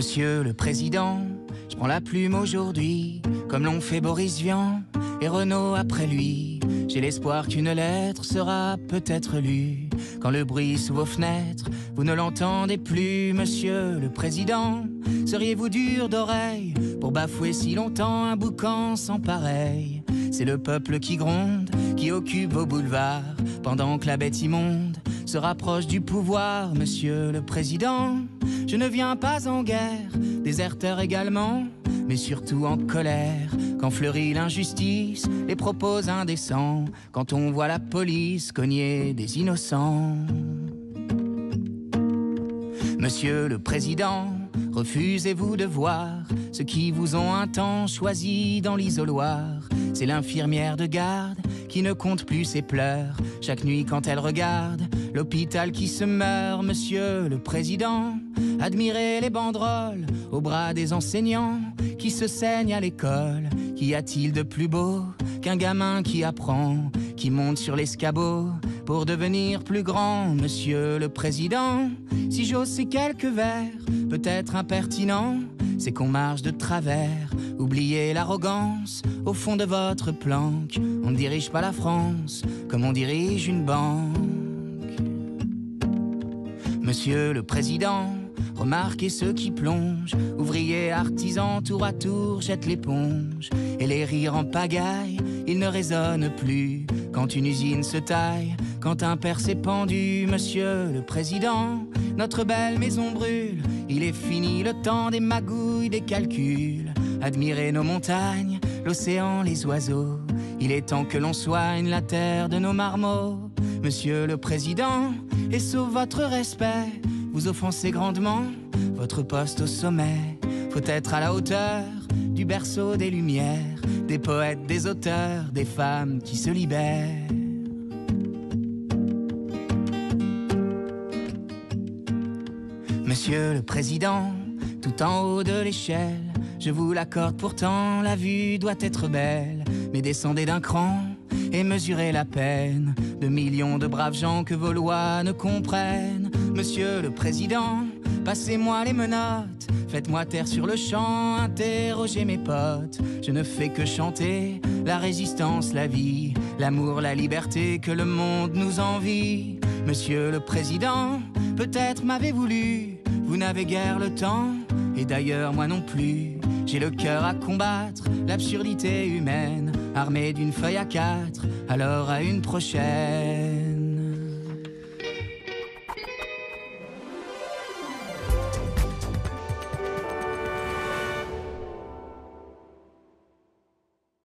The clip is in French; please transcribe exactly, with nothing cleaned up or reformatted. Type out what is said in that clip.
Monsieur le Président, je prends la plume aujourd'hui, comme l'ont fait Boris Vian et Renaud après lui. J'ai l'espoir qu'une lettre sera peut-être lue. Quand le bruit sous vos fenêtres, vous ne l'entendez plus, Monsieur le Président. Seriez-vous dur d'oreille pour bafouer si longtemps un boucan sans pareil? C'est le peuple qui gronde, qui occupe vos boulevards, pendant que la bête immonde se rapproche du pouvoir, Monsieur le Président. Je ne viens pas en guerre, déserteur également, mais surtout en colère, quand fleurit l'injustice, les propos indécents, quand on voit la police cogner des innocents. Monsieur le Président, refusez-vous de voir ceux qui vous ont un temps choisi dans l'isoloir? C'est l'infirmière de garde qui ne compte plus ses pleurs chaque nuit quand elle regarde l'hôpital qui se meurt, Monsieur le Président. Admirez les banderoles au bras des enseignants qui se saignent à l'école. Qu'y a-t-il de plus beau qu'un gamin qui apprend, qui monte sur l'escabeau pour devenir plus grand, Monsieur le Président? Si j'ose ces quelques vers, peut-être impertinents, c'est qu'on marche de travers. Oubliez l'arrogance au fond de votre planque. On ne dirige pas la France comme on dirige une banque. Monsieur le Président, remarquez ceux qui plongent, ouvriers, artisans, tour à tour jettent l'éponge. Et les rires en pagaille, ils ne résonnent plus quand une usine se taille, quand un père s'est pendu, Monsieur le Président. Notre belle maison brûle, il est fini le temps des magouilles, des calculs. Admirez nos montagnes, l'océan, les oiseaux. Il est temps que l'on soigne la terre de nos marmots. Monsieur le Président, et sauf votre respect, vous offensez grandement votre poste au sommet. Faut être à la hauteur du berceau des lumières, des poètes, des auteurs, des femmes qui se libèrent. Monsieur le Président, tout en haut de l'échelle, je vous l'accorde pourtant, la vue doit être belle. Mais descendez d'un cran et mesurez la peine de millions de braves gens que vos lois ne comprennent. Monsieur le Président, passez-moi les menottes, faites-moi taire sur le champ, interrogez mes potes. Je ne fais que chanter la résistance, la vie, l'amour, la liberté que le monde nous envie. Monsieur le Président, peut-être m'avez-vous lu, vous n'avez guère le temps, et d'ailleurs moi non plus. J'ai le cœur à combattre l'absurdité humaine, armé d'une feuille à quatre, alors à une prochaine.